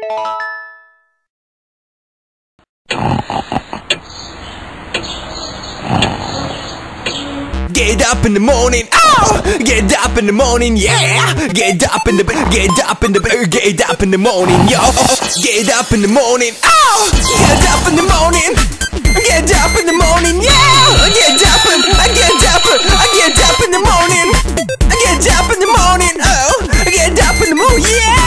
Get up in the morning, oh! Get up in the morning, yeah! Get up in the morning, yo! Get up in the morning, oh! Get up in the morning, get up in the morning, yeah! Get up in the morning, get up in the morning, oh! Get up in the morning, yeah!